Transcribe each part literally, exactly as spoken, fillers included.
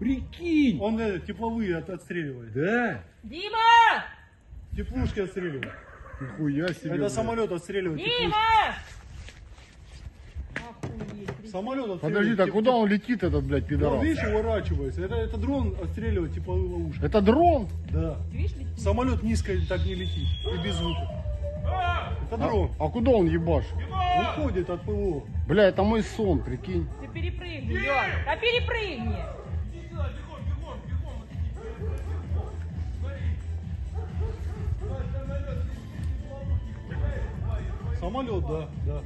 Прикинь! Он э, тепловые от, отстреливает. Да? Дима! Теплушки отстреливает. Нихуя себе. Это блядь. самолет отстреливает. теплушки. Дима! Охуеть. Самолет отстреливает. Подожди, так теп- куда теп- он летит, этот, блядь, Он, пидорас? видишь, уворачивается. Это, это дрон отстреливает тепловые ловушки. Это дрон? Да. Ты видишь, летит? Самолет низко так не летит. И без звука. Это дрон. А куда он ебашит? Он ходит от ПВО. Бля, это мой сон, прикинь. Ты перепрыгни, Лён. Да перепрыгни. Самолет, да, да.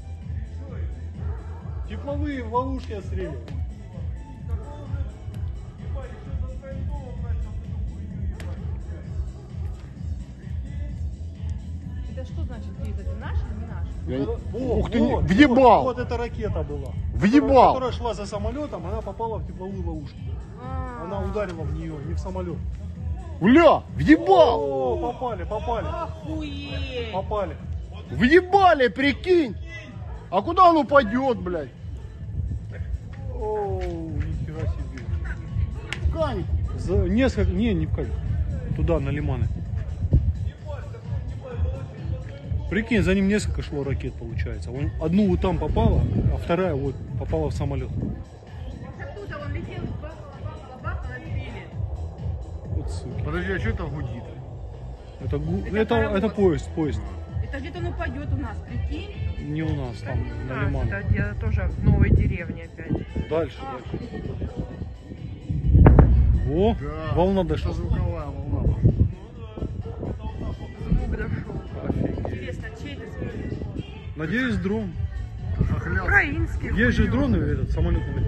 Тепловые ловушки отстреливают. Это что значит, Лиз? Это наш или не наш? Я не- Во, Ух ты, вот, въебал! Вот, вот эта ракета была. Въебал! Которая шла за самолетом, она попала в тепловую ловушку. А, Она ударила в нее, не в самолет. Бля, въебал! О, попали, попали, Охуеть. попали. Въебали, прикинь! А куда он упадет, блядь? О, нихера себе. В Каньку. За несколько, не, не в Каль. Туда, на лиманы. Прикинь, за ним несколько шло ракет, получается. Он, одну вот там попала, а вторая вот попала в самолет. Оттуда он летел, бахало, сбили. Вот суки. Подожди, а что это гудит? Это, гу- Это это, паровоз. это поезд, поезд. Это где-то он упадет у нас, прикинь. Не у нас, там, на А, лимане. это где-то тоже в новой деревне опять. Дальше, дальше. О, Да. волна Это дошла. звуковая волна. Звук дошел. Офигеть. Интересно, чей это звук? Надеюсь, дрон. Хохляк. Украинский. Есть же хуёвый. дроны, этот самолет